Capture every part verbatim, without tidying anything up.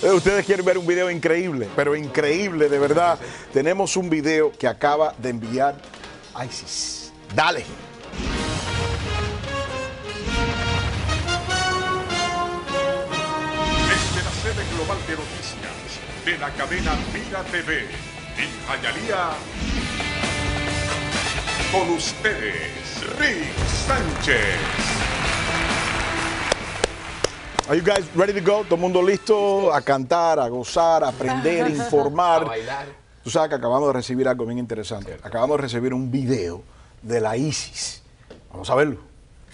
Ustedes quieren ver un video increíble, pero increíble, de verdad. Tenemos un video que acaba de enviar ISIS. Dale. Desde la sede global de noticias de la cadena Mira T V, en Hialeah, con ustedes, Rick Sánchez. Are you guys ready to go? ¿Todo el mundo listo a cantar, a gozar, a aprender, a informar? A bailar. Tú sabes que acabamos de recibir algo bien interesante. Acabamos de recibir un video de la ISIS. Vamos a verlo.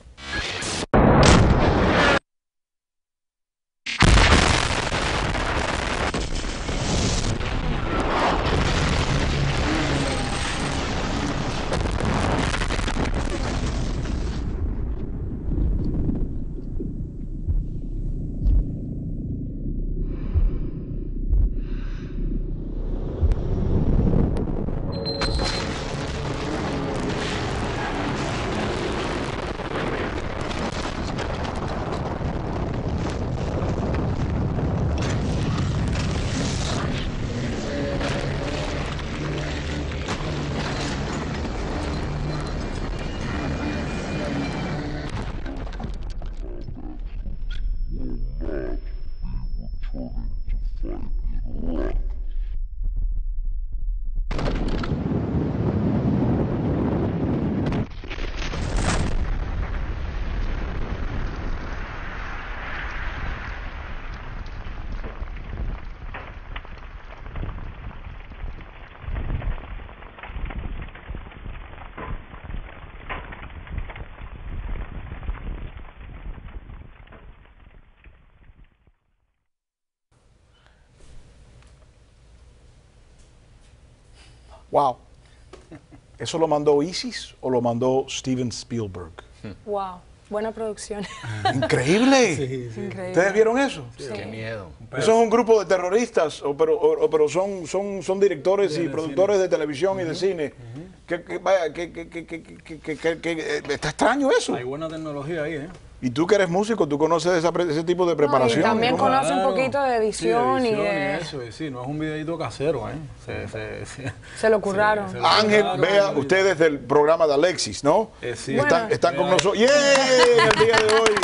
Wow. ¿Eso lo mandó ISIS o lo mandó Steven Spielberg? Wow, buena producción. Increíble. Sí, sí. Increíble. ¿Ustedes vieron eso? Sí. Qué miedo. Eso es un grupo de terroristas, o, pero, o, pero son, son, son directores De- y de productores cine. de televisión y de cine. Que, que, vaya, que, que, que, que, que, que, que- que- eh, está extraño eso. Hay buena tecnología ahí, ¿eh? Y tú que eres músico, tú conoces esa pre- ese tipo de preparación. y también ¿no? conoce un poquito de edición sí, y de edición de- eso, y sí, no es un videito casero, ¿eh? Se, se, se- se lo curraron. se- Ángel, Claro, vea, sí. ustedes del programa de Alexis, ¿no? Eh, sí. Están, Bueno. están con Vea. nosotros. ¡Yeah! El día de hoy.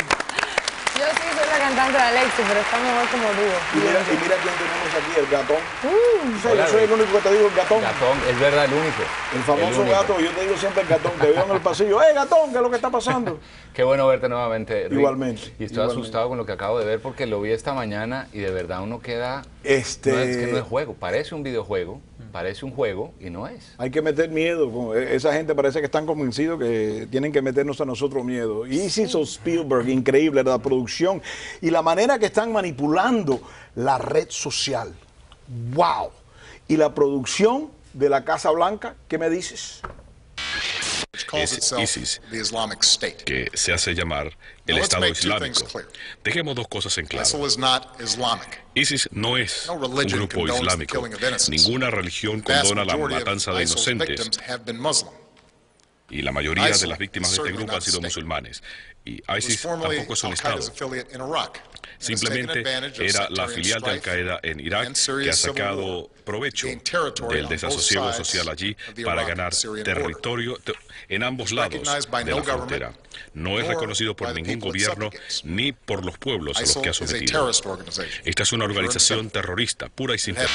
Yo sí soy la cantante de Alexis, pero está mejor como Y dúo. mira, y mira quién tenemos aquí, el gatón. Uh, O sea, Hola, yo soy el Rick. único que te digo el gatón. Gatón, es verdad, el único. El famoso único. gato, yo te digo siempre el gatón. Te veo en el pasillo. ¡Eh, gatón! ¿Qué es lo que está pasando? Qué bueno verte nuevamente, Rick. Igualmente, Y estoy igualmente. asustado con lo que acabo de ver porque lo vi esta mañana y de verdad uno queda... Este... No es que no es juego, parece un videojuego, parece un juego y no es. Hay que meter miedo. con- Esa gente parece que están convencidos que tienen que meternos a nosotros miedo. ISIS o Spielberg, increíble la producción y la manera que están manipulando la red social. ¡Wow! Y la producción de la Casa Blanca, ¿qué me dices? which calls Es itself ISIS, the Islamic State. que se hace llamar el Now, let's Estado make two Islámico. things clear. Dejemos dos cosas en claro. ISIL is not Islamic. ISIS no es No un religion grupo condones the islámico. killing of innocents. Ninguna religión The vast condona la majority of matanza de ISIL's inocentes. victims have been Muslim. Y la mayoría de ISIL las víctimas is de este certainly grupo han not sido state. musulmanes. Y It was ISIS formerly tampoco es un Estado. Al-Qaeda's affiliate in Iraq. and has taken Simplemente advantage of era la sectarian filial de strife Al-Qaeda en Irak and que ha Syria's civil sacado war, provecho gained territory del on both desasosiego sides social allí of the para Iraq ganar and Syrian border. territorio te- en ambos It's lados recognized by de no la frontera. government, No es nor reconocido por by the ningún people it gobierno subjugates. ni por los pueblos a los ISIL que ha is a sometido. terrorist organization. Esta es una organización terrorista pura y simple.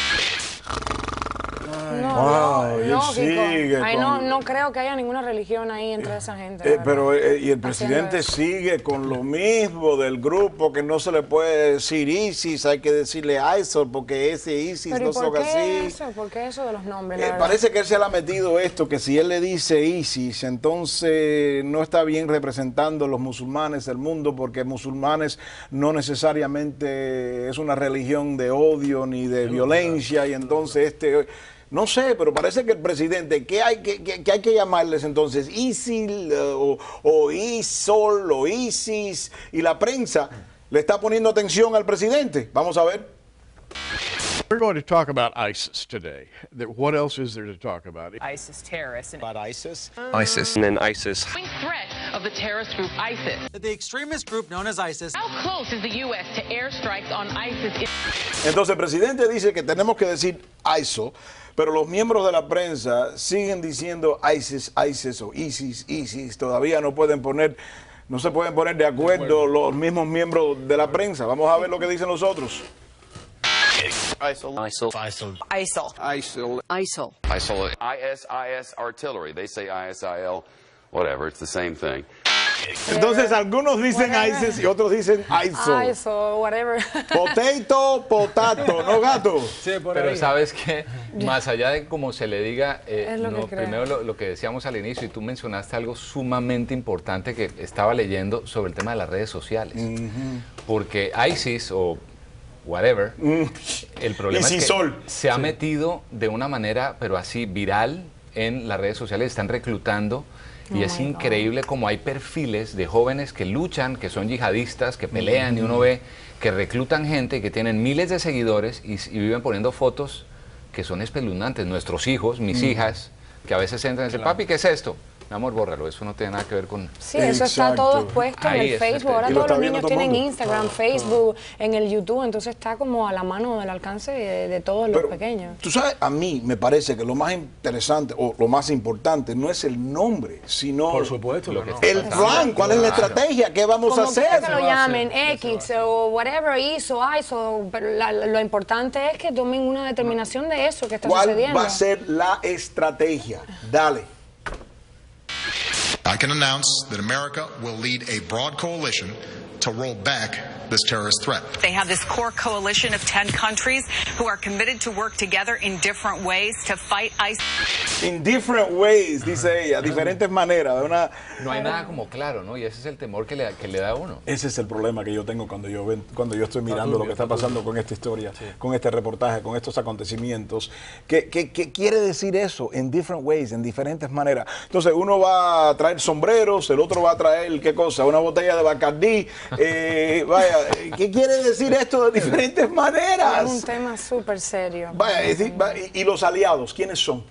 No, Wow, y él lógico. sigue Ay, con- no, no creo que haya ninguna religión ahí entre esa gente. Eh, la pero verdad. eh, y el Haciendo presidente eso. sigue con lo mismo del grupo, que no se le puede decir ISIS, hay que decirle ISIL porque ese ISIS Pero no ¿y son por qué así. eso? ¿Por qué eso de los nombres? la Eh, verdad? parece que él se le ha metido esto, que si él le dice ISIS, entonces no está bien representando a los musulmanes del mundo, porque musulmanes no necesariamente es una religión de odio ni de violencia, y entonces este... No sé, pero parece que el presidente, ¿qué hay que, que- que hay que llamarles entonces? ISIL eh, o, o ISOL o ISIS, y la prensa le está poniendo atención al presidente. Vamos a ver. We're going to talk about ISIS today. What else is there to talk about? ISIS terrorists. And about ISIS? ISIS. And then ISIS. Threat of the terrorist group ISIS. The extremist group known as ISIS. How close is the U S to airstrikes on ISIS? Entonces el presidente dice que tenemos que decir I S I L, pero los miembros de la prensa siguen diciendo ISIS, ISIS o ISIS, ISIS. Todavía no pueden poner, no se pueden poner de acuerdo los mismos miembros de la prensa. Vamos a ver lo que dicen los otros. ISIL. ISIL. ISIL. ISIL. ISIL. ISIL. ISIL. I S I S artillery. They say I S I L. Whatever. It's the same thing. Entonces algunos dicen whatever. ISIS y otros dicen I S I L. I S I L, whatever. Potato, potato, ¿no, gato? Sí, por Pero ahí. sabes que más allá de cómo se le diga, eh, Es lo no, que creo. primero lo, lo que decíamos al inicio, y tú mencionaste algo sumamente importante que estaba leyendo sobre el tema de las redes sociales. Uh-huh. Porque ISIS o whatever, mm. el problema es que Sol. se ha sí. metido de una manera, pero así viral en las redes sociales, están reclutando. Y oh es increíble como hay perfiles de jóvenes que luchan, que son yihadistas, que pelean, mm-hmm. y uno ve que reclutan gente y que tienen miles de seguidores y, y viven poniendo fotos que son espeluznantes. Nuestros hijos, mis mm. hijas, que a veces entran y dicen, claro. papi, ¿qué es esto? Mi amor, bórralo, eso no tiene nada que ver con... Sí, eso está todo expuesto en el Facebook. Ahora todos los niños tienen Instagram, Facebook, en el YouTube, entonces está como a la mano del alcance de, de todos los pequeños. Tú sabes, a mí me parece que lo más interesante o lo más importante no es el nombre, sino por supuesto, lo que no. el plan, cuál es la estrategia, qué vamos como a hacer. Como que lo llamen, X o whatever, I S O, I S O, pero la, lo importante es que tomen una determinación de eso que está ¿Cuál sucediendo? ¿Cuál va a ser la estrategia? Dale. I can announce that America will lead a broad coalition to roll back this terrorist threat. They have this core coalition of ten countries who are committed to work together in different ways to fight ISIS. In different ways, dice ella, diferentes maneras. Una... No hay nada como claro, ¿no? Y ese es el temor que le, que le da a uno. Ese es el problema que yo tengo cuando yo ven, cuando yo estoy mirando lo que está pasando con esta historia, sí. con este reportaje, con estos acontecimientos. ¿Qué, qué, qué quiere decir eso? In different ways, en diferentes maneras. Entonces uno va a traer sombreros, el otro va a traer, ¿qué cosa? Una botella de Bacardí. Eh, vaya, ¿qué quiere decir esto de diferentes maneras? Es un tema súper serio. Vaya, es decir, y, y los aliados, ¿quiénes son?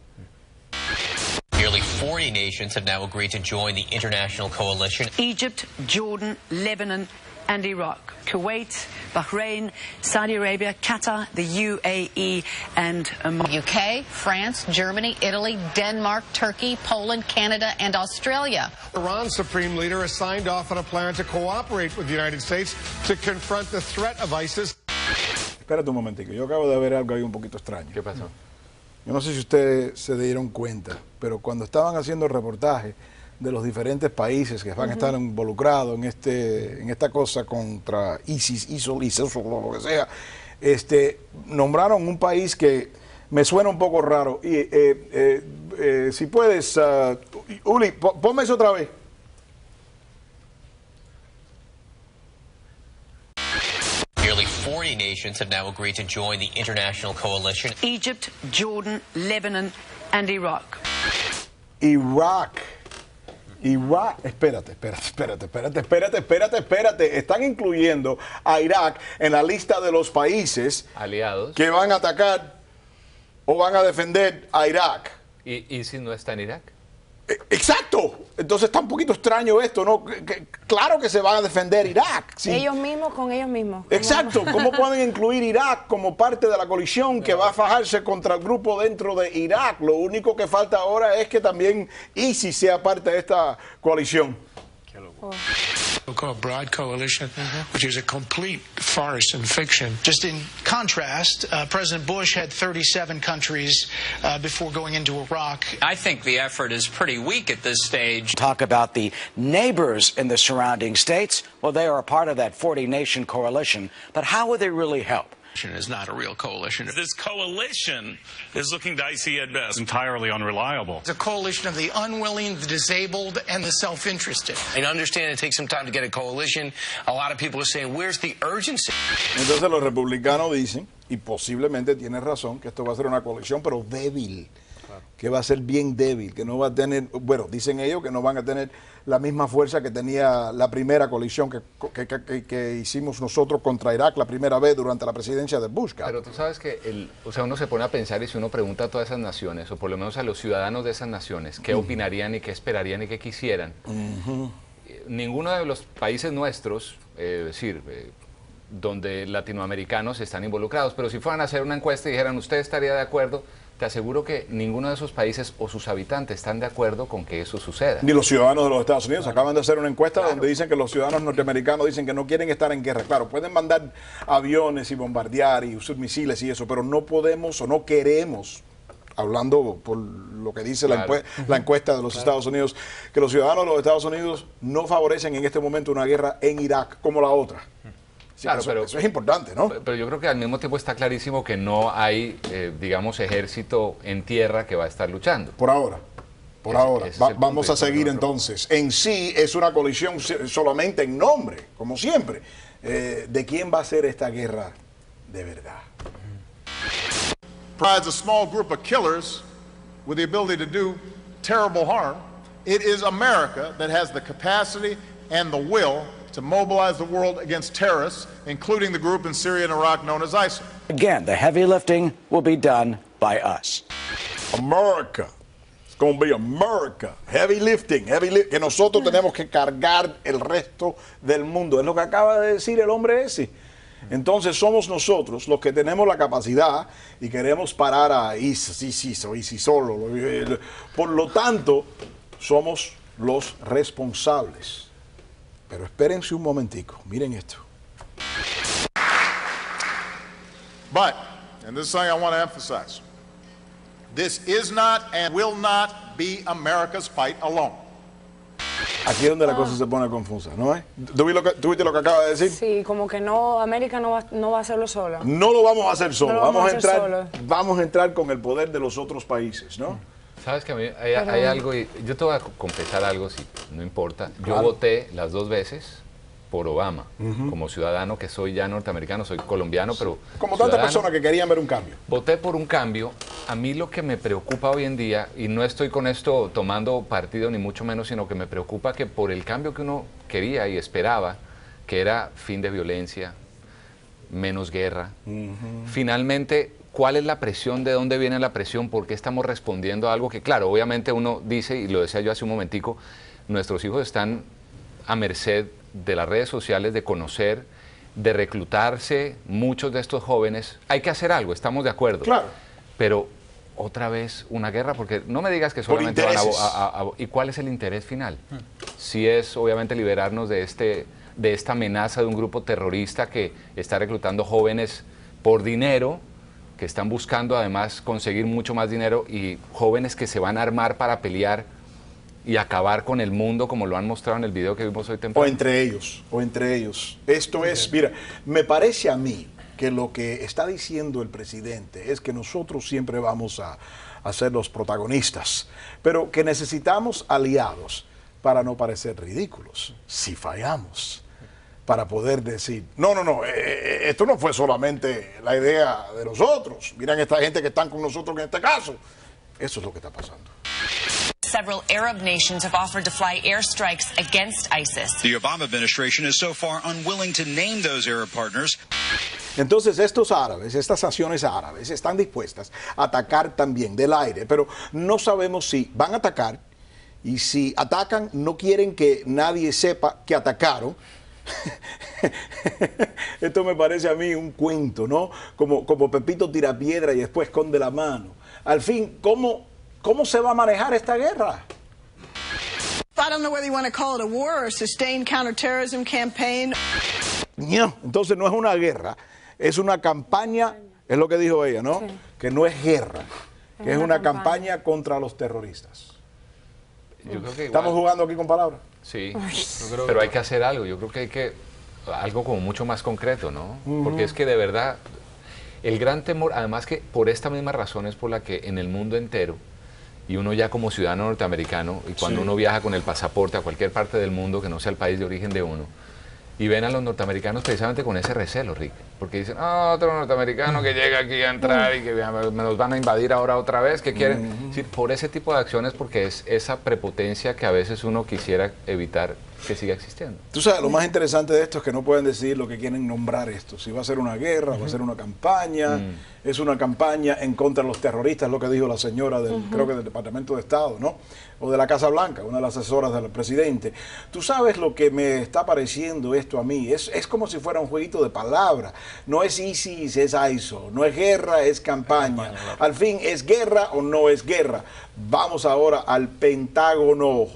Nearly forty nations have now agreed to join the international coalition. Egypt, Jordan, Lebanon, and Iraq. Kuwait, Bahrain, Saudi Arabia, Qatar, the U A E, and Oman. U K, France, Germany, Italy, Denmark, Turkey, Poland, Canada, and Australia. Iran's supreme leader has signed off on a plan to cooperate with the United States to confront the threat of ISIS. Espérate un momentico, yo acabo de ver algo ahí un poquito extraño. ¿Qué pasó? Yo no sé si ustedes se dieron cuenta, pero cuando estaban haciendo el reportaje de los diferentes países que van uh-huh. a estar involucrados en este en esta cosa contra ISIS, ISIL, ISIS, o lo que sea, este, nombraron un país que me suena un poco raro. Y eh, eh, eh, si puedes, uh, Uli, ponme eso otra vez. Nearly forty nations have now agreed to join the international coalition. Egypt, Jordan, Lebanon, and Iraq. Iraq. Irak, espérate, espérate, espérate, espérate, espérate, espérate, espérate. Están incluyendo a Irak en la lista de los países aliados que van a atacar o van a defender a Irak. ¿Y, y si no está en Irak? Exacto. Entonces está un poquito extraño esto, ¿no? Claro que se van a defender Irak. Sí. Ellos mismos con ellos mismos. Exacto. ¿Cómo pueden incluir Irak como parte de la coalición que va a fajarse contra el grupo dentro de Irak? Lo único que falta ahora es que también ISIS sea parte de esta coalición. Oh. So-called Broad Coalition, mm-hmm. which is a complete farce and fiction. Just in contrast, uh, President Bush had thirty-seven countries uh, before going into Iraq. I think the effort is pretty weak at this stage. Talk about the neighbors in the surrounding states. Well, they are a part of that forty-nation coalition, but how will they really help? Is not a real coalition. This coalition is looking dicey at best. Entirely unreliable. It's a coalition of the unwilling, the disabled, and the self-interested. I understand it takes some time to get a coalition. A lot of people are saying, where's the urgency? Entonces los republicanos dicen, y posiblemente tienen razón, que esto va a ser una coalición, pero débil. que va a ser bien débil, que no va a tener, bueno, dicen ellos que no van a tener la misma fuerza que tenía la primera coalición que, que, que, que hicimos nosotros contra Irak la primera vez durante la presidencia de Bush. Pero tú sabes que, el, o sea, uno se pone a pensar y si uno pregunta a todas esas naciones, o por lo menos a los ciudadanos de esas naciones, qué uh-huh. opinarían y qué esperarían y qué quisieran, uh-huh. ninguno de los países nuestros, eh, es decir, eh, donde latinoamericanos están involucrados, pero si fueran a hacer una encuesta y dijeran, ¿usted estaría de acuerdo? Te aseguro que ninguno de esos países o sus habitantes están de acuerdo con que eso suceda. Ni los ciudadanos de los Estados Unidos. Claro. Acaban de hacer una encuesta claro. donde dicen que los ciudadanos norteamericanos dicen que no quieren estar en guerra. Claro, pueden mandar aviones y bombardear y usar misiles y eso, pero no podemos o no queremos, hablando por lo que dice claro. la, encue la encuesta de los claro. Estados Unidos, que los ciudadanos de los Estados Unidos no favorecen en este momento una guerra en Irak como la otra. Sí, claro, eso, pero, eso es importante, ¿no? Pero yo creo que al mismo tiempo está clarísimo que no hay, eh, digamos, ejército en tierra que va a estar luchando. Por ahora, por ese, ahora. Ese Va, vamos a seguir entonces. En sí es una coalición solamente en nombre, como siempre. Eh, ¿De quién va a ser esta guerra de verdad? Provides a small group of killers with the ability to do terrible harm. It is America that has the capacity and the will to mobilize the world against terrorists, including the group in Syria and Iraq known as ISIL. Again, the heavy lifting will be done by us. America. It's going to be America. Heavy lifting, heavy li que nosotros tenemos que cargar el resto del mundo. Es lo que acaba de decir el hombre ese. Entonces somos nosotros los que tenemos la capacidad y queremos parar a ISIS, ISIS o ISIS solo. Por lo tanto, somos los responsables. Pero espérense un momentico, miren esto. But, and this is something I want to emphasize, this is not and will not be America's fight alone. Aquí es donde la cosa se pone confusa, ¿no es? ¿Tú viste lo que acaba de decir? Sí, como que no, América no va, no va a hacerlo sola. No lo vamos a hacer solo, no vamos, vamos, a entrar, solo. vamos a entrar con el poder de los otros países, ¿no? Sabes que a mí hay, hay algo, y yo te voy a confesar algo, si no importa. Yo claro. voté las dos veces por Obama, uh-huh. como ciudadano que soy ya norteamericano, soy colombiano, pero como tantas personas que querían ver un cambio. Voté por un cambio. A mí lo que me preocupa hoy en día, y no estoy con esto tomando partido ni mucho menos, sino que me preocupa que por el cambio que uno quería y esperaba, que era fin de violencia, menos guerra, uh-huh. finalmente... ¿Cuál es la presión? ¿De dónde viene la presión? ¿Por qué estamos respondiendo a algo que, claro, obviamente uno dice, y lo decía yo hace un momentico, nuestros hijos están a merced de las redes sociales, de conocer, de reclutarse, muchos de estos jóvenes. Hay que hacer algo, estamos de acuerdo. Claro. Pero otra vez una guerra, porque no me digas que solamente van a, a, a, a... ¿Y cuál es el interés final? Hmm. Si es, obviamente, liberarnos de, este, de esta amenaza de un grupo terrorista que está reclutando jóvenes por dinero, que están buscando además conseguir mucho más dinero, y jóvenes que se van a armar para pelear y acabar con el mundo, como lo han mostrado en el video que vimos hoy temprano. O entre ellos, o entre ellos. Esto es, mira, me parece a mí que lo que está diciendo el presidente es que nosotros siempre vamos a, a ser los protagonistas, pero que necesitamos aliados para no parecer ridículos si fallamos. Para poder decir, no, no, no, eh, esto no fue solamente la idea de nosotros. Miren esta gente que están con nosotros en este caso. Eso es lo que está pasando. Several Arab nations have offered to fly airstrikes against ISIS. The Obama administration is so far unwilling to name those Arab partners. Entonces estos árabes, estas naciones árabes están dispuestas a atacar también del aire, pero no sabemos si van a atacar, y si atacan no quieren que nadie sepa que atacaron. Esto me parece a mí un cuento, ¿no? Como, como Pepito tira piedra y después esconde la mano. Al fin, ¿cómo, cómo se va a manejar esta guerra? I don't know whether you want to call it a war or a sustained counterterrorism campaign. No, entonces no es una guerra, es una campaña, es lo que dijo ella, ¿no? Sí. Que no es guerra, que es, es una, una campaña. campaña contra los terroristas. Yo creo que ¿Estamos igual, jugando aquí con palabras? Sí, creo pero que... hay que hacer algo. Yo creo que hay que, algo como mucho más concreto, ¿no? Uh-huh. Porque es que de verdad, el gran temor, además que por esta misma razón es por la que en el mundo entero, y uno ya como ciudadano norteamericano, y cuando sí. uno viaja con el pasaporte a cualquier parte del mundo que no sea el país de origen de uno, y ven a los norteamericanos precisamente con ese recelo, Rick, porque dicen, ah, otro norteamericano que llega aquí a entrar y que me nos van a invadir ahora otra vez, que quieren, uh-huh. sí, por ese tipo de acciones, porque es esa prepotencia que a veces uno quisiera evitar que siga existiendo. Tú sabes, lo más interesante de esto es que no pueden decidir lo que quieren nombrar esto, si va a ser una guerra, uh-huh. va a ser una campaña, uh-huh. es una campaña en contra de los terroristas, lo que dijo la señora del, uh-huh. creo que del Departamento de Estado, ¿no? O de la Casa Blanca, una de las asesoras del presidente. Tú sabes lo que me está pareciendo esto a mí, es, es como si fuera un jueguito de palabras, no es ISIS, es I S O, no es guerra, es campaña, al fin, ¿es guerra o no es guerra? Vamos ahora al Pentágono.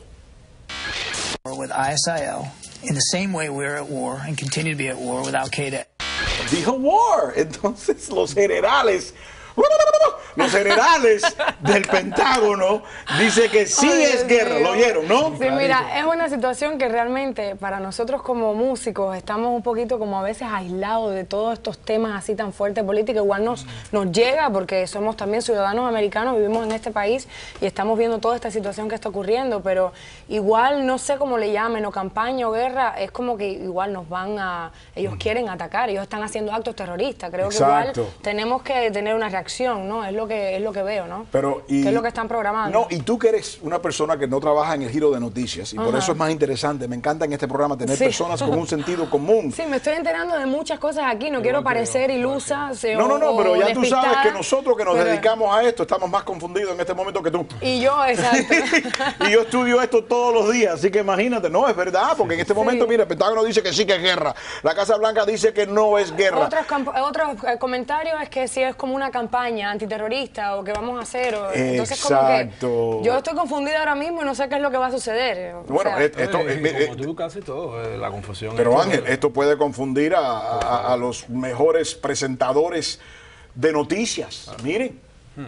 With I S I L, in the same way we're at war and continue to be at war with Al Qaeda. Dijo war, entonces los generales, los generales del Pentágono dice que sí Ay, es guerra, lo oyeron, ¿no? Sí, mira, es una situación que realmente para nosotros como músicos estamos un poquito como a veces aislados de todos estos temas así tan fuertes políticos. Igual nos, nos llega porque somos también ciudadanos americanos, vivimos en este país y estamos viendo toda esta situación que está ocurriendo, pero igual no sé cómo le llamen, o campaña o guerra, es como que igual nos van a, ellos quieren atacar, ellos están haciendo actos terroristas. Creo Exacto. que igual tenemos que tener una reacción, ¿no? Es lo que, es lo que veo, ¿no? Pero, y, ¿qué es lo que están programando? No, y tú que eres una persona que no trabaja en el giro de noticias, y Ajá. por eso es más interesante, me encanta en este programa tener sí. personas con un sentido común. Sí, me estoy enterando de muchas cosas aquí, no quiero parecer ilusa. No, no, no, pero ya tú sabes que nosotros que nos pero... dedicamos a esto estamos más confundidos en este momento que tú. Y yo, exacto. Y yo estudio esto todos los días, así que imagínate, no, es verdad, porque en este momento, sí. mira, el Pentágono dice que sí que es guerra, la Casa Blanca dice que no es guerra. Otros, otros comentarios es que si es como una campaña antiterrorista o que vamos a hacer, o, entonces Exacto. como que yo estoy confundida ahora mismo y no sé qué es lo que va a suceder. Bueno, o sea, esto, eh, eh, como tú casi todo, eh, la confusión. Pero Ángel, esto puede confundir a, a, a los mejores presentadores de noticias. Ah. Miren. Hmm.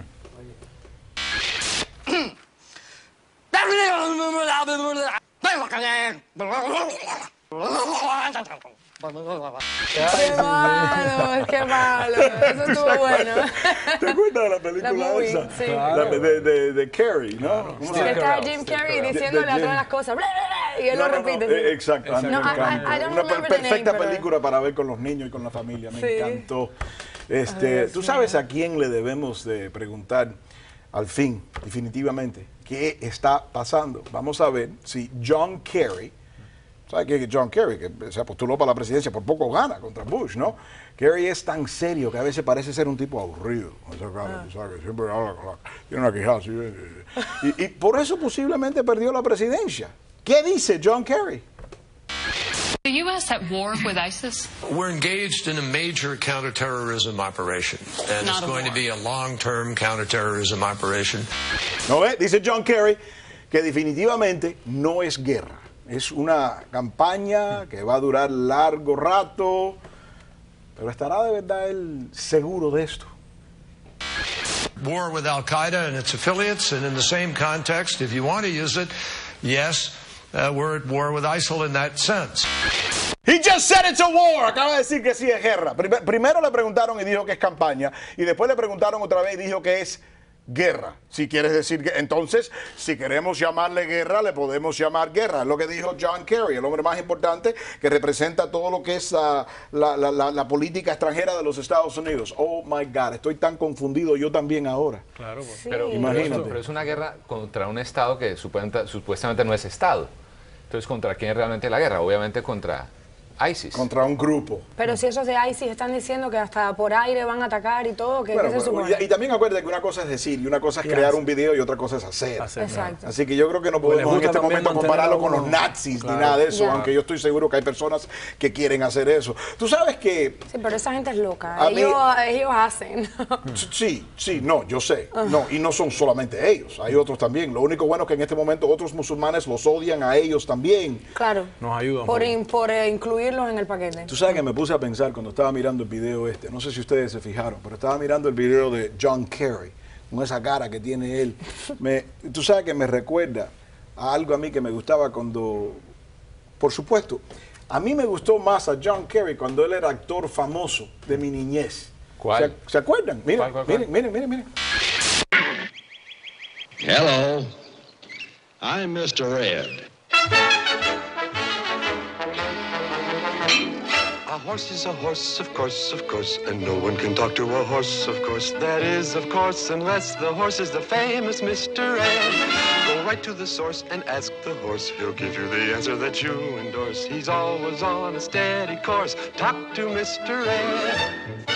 Qué malo, qué malo. Eso estuvo bueno. ¿Te acuerdas de la película la esa? Sí. La, de, de, de Carrey, ¿no? Sí, que está Jim Carrey diciéndole a todas las cosas. Y él no, lo no, repite. No, ¿sí? Exacto. No, I, I, I Una per perfecta name, película pero... para ver con los niños y con la familia. Me sí. encantó. Este, Ay, ¿Tú sabes a quién le debemos de preguntar al fin, definitivamente, qué está pasando? Vamos a ver si John Kerry, ¿sabes qué? John Kerry, que se postuló para la presidencia, por poco gana contra Bush, ¿no? Kerry es tan serio que a veces parece ser un tipo aburrido. O sea, claro, ah. ¿sabes? Siempre habla, tiene una quijada así. Y, y por eso posiblemente perdió la presidencia. ¿Qué dice John Kerry? The U S at war with ISIS? We're engaged in a major counterterrorism operation, and Not it's going war. to be a long-term counterterrorism operation. ¿No ve? Dice John Kerry que definitivamente no es guerra. Es una campaña que va a durar largo rato, pero ¿estará de verdad él seguro de esto? War with Al Qaeda and its affiliates, and in the same context, if you want to use it, yes, uh, we're at war with ISIL in that sense. He just said it's a war. Acaba de decir que sí es guerra. Primero le preguntaron y dijo que es campaña, y después le preguntaron otra vez y dijo que es guerra. Si quieres decir que entonces, si queremos llamarle guerra, le podemos llamar guerra. Es lo que dijo John Kerry, el hombre más importante que representa todo lo que es uh, la, la, la, la política extranjera de los Estados Unidos. Oh my God, estoy tan confundido yo también ahora. Claro, pues. Sí. pero, imagínate. Pero, pero es una guerra contra un Estado que supuestamente, supuestamente no es Estado. Entonces, ¿contra quién es realmente la guerra? Obviamente contra ISIS. Contra un grupo. Pero si esos de ISIS están diciendo que hasta por aire van a atacar y todo, ¿qué, bueno, ¿qué se bueno, supone? Y, y también acuérdate que una cosa es decir y una cosa es crear un video y otra cosa es hacer. Exacto. Así que yo creo que no podemos en este momento compararlo con los nazis claro. ni nada de eso, yeah. aunque yo estoy seguro que hay personas que quieren hacer eso. Tú sabes que... Sí, pero esa gente es loca. Ellos, mí, ellos hacen. Sí, sí, no, yo sé. No, y no son solamente ellos, hay otros también. Lo único bueno es que en este momento otros musulmanes los odian a ellos también. Claro. Nos ayudan. Por, in, por eh, incluirlos en el paquete. Tú sabes que me puse a pensar cuando estaba mirando el video este, no sé si ustedes se fijaron, pero estaba mirando el video de John Kerry, con esa cara que tiene él. Me, tú sabes que me recuerda a algo a mí que me gustaba cuando, por supuesto, a mí me gustó más a John Kerry cuando él era actor famoso de mi niñez. ¿Cuál? ¿Se, ¿se acuerdan? Miren, ¿Cuál, cuál, cuál? miren, miren, miren, miren. Hello, I'm mister Ed. A horse is a horse, of course, of course, and no one can talk to a horse, of course. That is, of course, unless the horse is the famous Mister Ed. Go right to the source and ask the horse. He'll give you the answer that you endorse. He's always on a steady course. Talk to Mister Ed.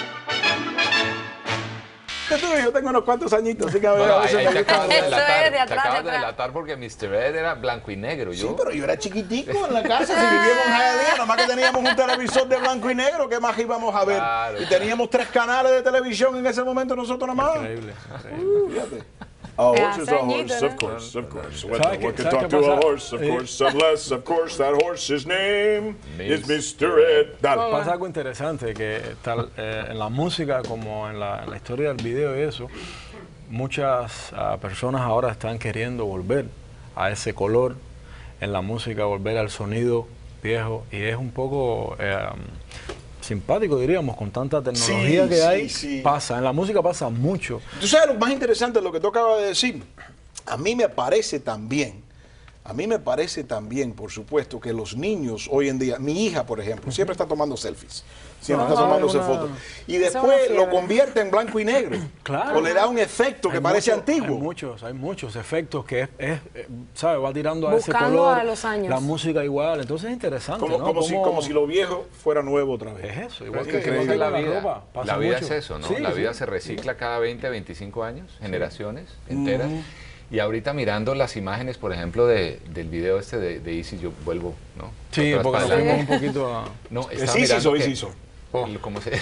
Yo tengo unos cuantos añitos, así que a No, no, veces ahí me te gusta. acabas de Eso es de delatar, te atrás, acabas de de atrás. delatar porque mister Ed era blanco y negro. Sí, Yo, pero yo era chiquitico en la casa, si vivíamos en Hialeah, nada más que teníamos un televisor de blanco y negro, ¿qué más íbamos a ver? Claro, y teníamos tres canales de televisión en ese momento nosotros nada más. Increíble. Uh, fíjate. A horse is a Añito, horse, ¿no? of course, of course. Well, ¿Sabe qué- one can sabe talk qué to a pasa? horse, of Eh, course, unless, of course, that horse's name is mister Ed. Dale. Pasa algo interesante, que tal, eh, en la música como en la, en la historia del video y eso, muchas uh, personas ahora están queriendo volver a ese color en la música, volver al sonido viejo, y es un poco eh, simpático, diríamos, con tanta tecnología Sí, que sí, hay, sí. pasa, en la música pasa mucho. Tú sabes lo más interesante de lo que tú acabas de decir. A mí me parece también, a mí me parece también, por supuesto, que los niños hoy en día, mi hija, por ejemplo, siempre está tomando selfies, siempre Ah, está tomándose una- fotos. Y Esa es una después lo fiebre. convierte en blanco y negro. Claro. O le da un efecto que Hay parece mucho- antiguo. Hay muchos, hay muchos efectos que es, es, eh, ¿sabes? Va tirando a Buscando ese color, a los años. la música igual, entonces es interesante, Como, ¿no? como, si, Cómo- como si lo viejo fuera nuevo otra vez. Es eso, igual Es que, increíble. igual que la con vida, ropa, pasa la vida mucho. es eso, ¿no? Sí, la sí. vida se recicla cada veinte, veinticinco años, generaciones enteras. Y ahorita mirando las imágenes, por ejemplo, de, del video este de, de Isis, yo vuelvo, ¿no? Sí, Atrás porque para nos fuimos adelante. un poquito a... No, ¿Es estaba Isis mirando o que- Isiso? el- ¿cómo se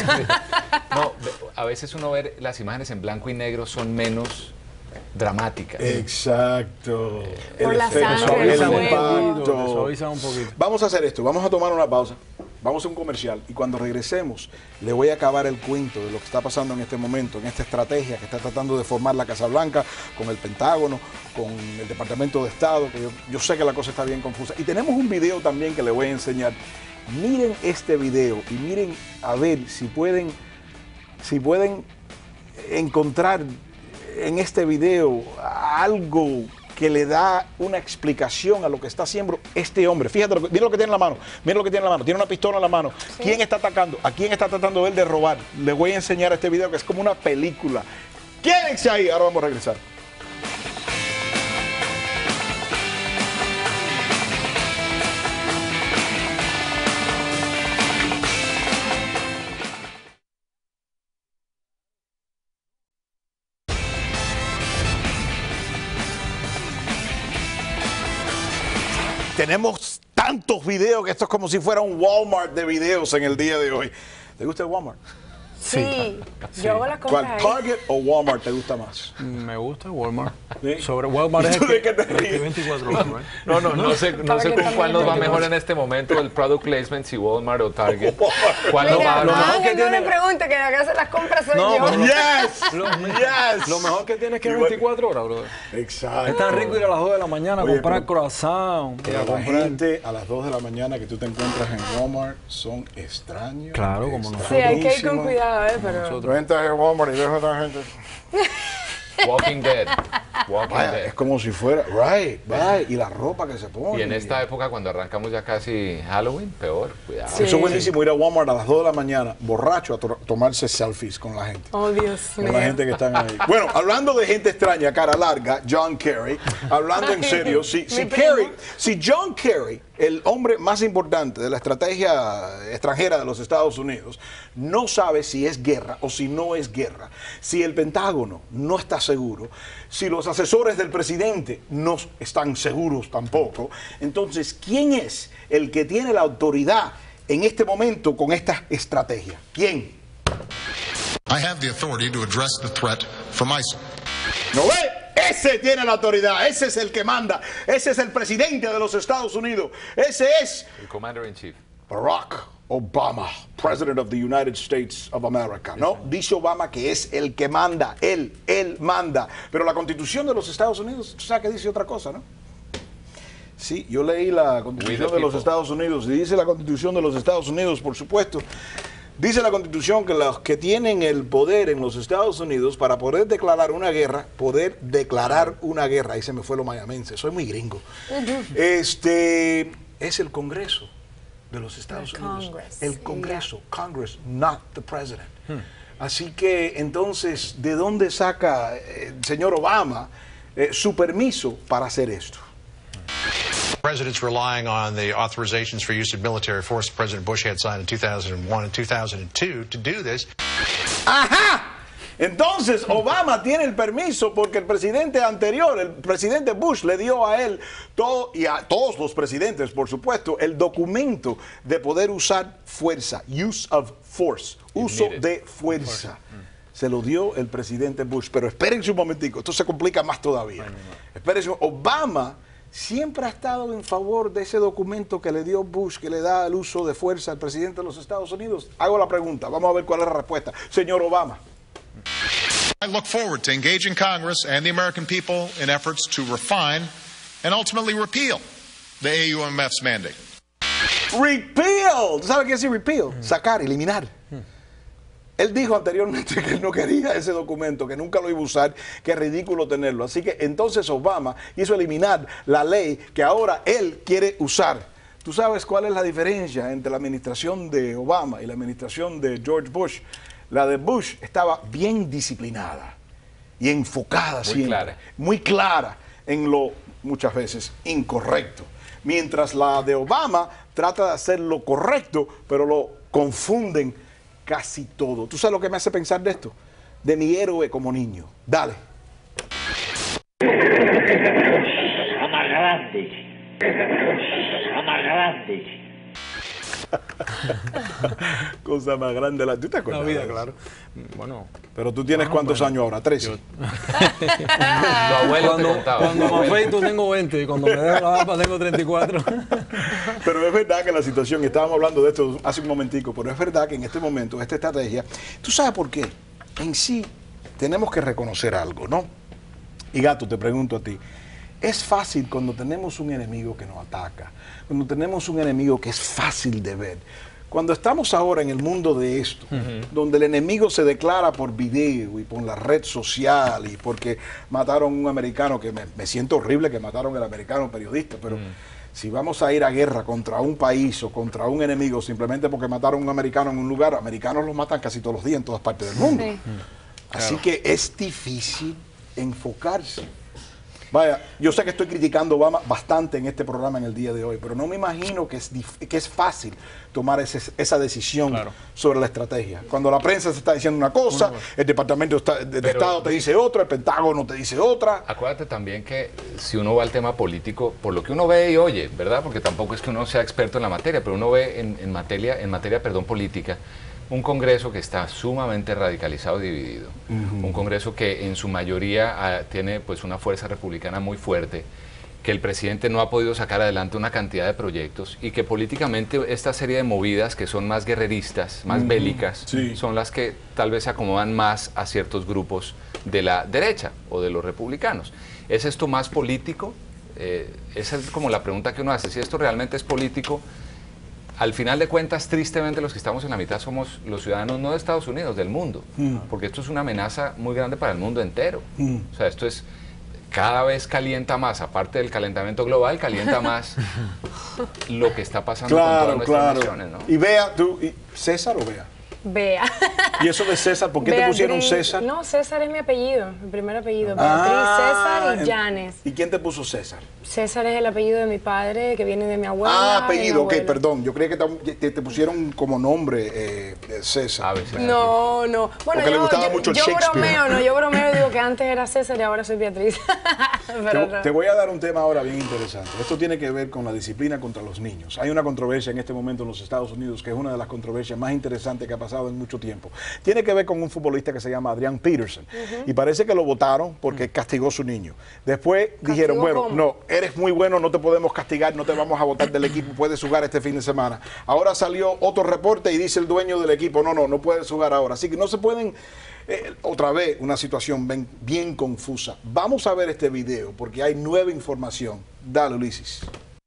No, a veces uno ve las imágenes en blanco y negro son menos dramáticas. Exacto. Por la efecto, sangre, el el fuego. impacto. Te suaviza un poquito. Vamos a hacer esto, vamos a tomar una pausa, vamos a un comercial y cuando regresemos le voy a acabar el cuento de lo que está pasando en este momento, en esta estrategia que está tratando de formar la Casa Blanca con el Pentágono, con el Departamento de Estado, que yo, yo sé que la cosa está bien confusa. Y tenemos un video también que le voy a enseñar. Miren este video y miren a ver si pueden, si pueden encontrar en este video algo que le da una explicación a lo que está haciendo este hombre. Fíjate, lo que, mira lo que tiene en la mano, mira lo que tiene en la mano, tiene una pistola en la mano. Sí. ¿Quién está atacando? ¿A quién está tratando él de robar? Le voy a enseñar este video que es como una película. Quédense ahí, ahora vamos a regresar. Tenemos tantos videos que esto es como si fuera un Walmart de videos en el día de hoy. ¿Te gusta el Walmart? Sí, Sí. yo hago las compras ¿Cuál, ahí. Target o Walmart te gusta más? Me gusta Walmart. ¿Sí? Sobre Walmart es ¿Y tú el de que- qué te el que ríes? veinticuatro horas, right? No, no, no sé, no Target sé con cuál también. nos va mejor en este momento, el product placement, si Walmart o Target. ¿Cuál nos Mira, va a lo mejor Ángel, que no tiene- le pregunte que la que hace las compras soy No, yo. pero- Yes, Lo, yes. lo mejor que tiene es que es Igual- veinticuatro horas, brother. Exacto. Es tan rico ir a las dos de la mañana a Oye, comprar pero- croissant. Pero a la comprar- gente a las dos de la mañana que tú te encuentras en Walmart son extraños. Claro, como nosotros. Sí, hay que ir con extrañísimos. cuidado, ¿eh? Pero... Tú entras en Walmart y ves a otra gente. Walking Dead. Walking Vaya, Dead. es como si fuera, right, right, y la ropa que se pone. Y en esta época, cuando arrancamos ya casi Halloween, peor, cuidado. Sí. Eso es buenísimo, ir a Walmart a las dos de la mañana, borracho, a to- tomarse selfies con la gente. Oh, Dios Con mío. la gente que están ahí. Bueno, hablando de gente extraña, cara larga, John Kerry, hablando en serio, si, Mi si primo. Kerry, si John Kerry, el hombre más importante de la estrategia extranjera de los Estados Unidos, no sabe si es guerra o si no es guerra, si el Pentágono no está seguro, si los asesores del presidente no están seguros tampoco, entonces, ¿quién es el que tiene la autoridad en este momento con esta estrategia? ¿Quién? I have the authority to address the threat from ISIL. ¿No ve? Ese tiene la autoridad, ese es el que manda, ese es el presidente de los Estados Unidos, ese es El Commander in Chief. Barack Obama, President of the United States of America, ¿no? Dice Obama que es el que manda, él, él manda. Pero la Constitución de los Estados Unidos, tú sabes que dice otra cosa, ¿no? Sí, yo leí la Constitución the de los people. Estados Unidos y dice la Constitución de los Estados Unidos, por supuesto. Dice la Constitución que los que tienen el poder en los Estados Unidos para poder declarar una guerra, poder declarar una guerra, ahí se me fue lo mayamense, soy muy gringo, este es el Congreso. de los Estados El Unidos. Congress. El Congreso, Yeah. Congress, not the president. Hmm. Así que entonces, ¿de dónde saca eh, el señor Obama eh, su permiso para hacer esto? The president's relying on the authorizations for use of military force President Bush had signed in two thousand one and two thousand two to do this. ¡Ajá! Entonces Obama tiene el permiso porque el presidente anterior, el presidente Bush, le dio a él todo, y a todos los presidentes, por supuesto, el documento de poder usar fuerza, use of force, uso de fuerza. Se lo dio el presidente Bush. Pero espérense un momentico, esto se complica más todavía. Espérense, Obama siempre ha estado en favor de ese documento que le dio Bush, que le da el uso de fuerza al presidente de los Estados Unidos. Hago la pregunta, vamos a ver cuál es la respuesta. Señor Obama. I look forward to engaging Congress and the American people in efforts to refine and ultimately repeal the A U M F's mandate. Repeal. ¿Tú sabes qué es decir repeal? Sacar, eliminar. Él dijo anteriormente que él no quería ese documento, que nunca lo iba a usar, que es ridículo tenerlo. Así que entonces Obama hizo eliminar la ley que ahora él quiere usar. ¿Tú sabes cuál es la diferencia entre la administración de Obama y la administración de George Bush? La de Bush estaba bien disciplinada y enfocada Muy siempre, clara. muy clara en lo muchas veces incorrecto. Mientras la de Obama trata de hacer lo correcto, pero lo confunden casi todo. ¿Tú sabes lo que me hace pensar de esto? De mi héroe como niño. Dale. Amarrante. Amarrante. Cosa más grande. La... ¿Tú te acuerdas? La vida, de eso? claro. Bueno. Pero tú tienes Ah, cuántos bueno. años ahora, trece. Yo- Tu abuelo te cuando contaba. cuando tu me abuelo. afeito tengo veinte y cuando me dejo la barba tengo treinta y cuatro. Pero es verdad que la situación, estábamos hablando de esto hace un momentico, pero es verdad que en este momento, esta estrategia, ¿tú sabes por qué? En sí, tenemos que reconocer algo, ¿no? Y Gato, te pregunto a ti, es fácil cuando tenemos un enemigo que nos ataca, cuando tenemos un enemigo que es fácil de ver. Cuando estamos ahora en el mundo de esto, Ujú. donde el enemigo se declara por video y por la red social y porque mataron a un americano, que me, me siento horrible que mataron al americano periodista, pero si vamos a ir a guerra contra un país o contra un enemigo simplemente porque mataron a un americano en un lugar, americanos los matan casi todos los días en todas partes del mundo. Sí. Así que es difícil enfocarse. Vaya, yo sé que estoy criticando a Obama bastante en este programa en el día de hoy, pero no me imagino que es, dif- que es fácil tomar ese- esa decisión sobre la estrategia. Cuando la prensa se está diciendo una cosa, el Departamento de, Esta- de Pero- Estado te dice otra, el Pentágono te dice otra. Acuérdate también que si uno va al tema político, por lo que uno ve y oye, ¿verdad? Porque tampoco es que uno sea experto en la materia, pero uno ve en, en materia, en materia, perdón, política, un Congreso que está sumamente radicalizado y dividido. Un Congreso que en su mayoría ah, tiene pues una fuerza republicana muy fuerte, que el presidente no ha podido sacar adelante una cantidad de proyectos y que políticamente esta serie de movidas que son más guerreristas, más Ujú, bélicas, sí. son las que tal vez se acomodan más a ciertos grupos de la derecha o de los republicanos. ¿Es esto más político? Eh, esa es como la pregunta que uno hace. Si esto realmente es político, al final de cuentas, tristemente, los que estamos en la mitad somos los ciudadanos no de Estados Unidos, del mundo, Mm. porque esto es una amenaza muy grande para el mundo entero. Mm. O sea, esto es, cada vez calienta más, aparte del calentamiento global, calienta más lo que está pasando con todas Claro, nuestras claro. naciones, ¿no? Y Bea, tú, y- ¿César o Bea? Bea. ¿Y eso de César? ¿Por qué te pusieron Beatriz- César? No, César es mi apellido, mi primer apellido. Ah, Beatriz, César y en- Janes. ¿Y quién te puso César? César es el apellido de mi padre, que viene de mi abuela. Ah, y mi apellido, ok, abuelo. perdón. Yo creía que te, te- te pusieron como nombre eh, eh, César. No, no. Bueno, Porque le yo, gustaba yo- mucho el yo Shakespeare. bromeo, no, yo bromeo y digo que antes era César y ahora soy Beatriz. Pero Te, no. te voy a dar un tema ahora bien interesante. Esto tiene que ver con la disciplina contra los niños. Hay una controversia en este momento en los Estados Unidos que es una de las controversias más interesantes que ha pasado en mucho tiempo. Tiene que ver con un futbolista que se llama Adrian Peterson. Ujú. Y parece que lo votaron porque castigó a su niño. Después dijeron, bueno, cómo? no, eres muy bueno, no te podemos castigar, no te vamos a votar del equipo, puedes jugar este fin de semana. Ahora salió otro reporte y dice el dueño del equipo, no, no, no puedes jugar ahora. Así que no se pueden... Eh, otra vez una situación bien, bien confusa. Vamos a ver este video porque hay nueva información. Dale, Ulises.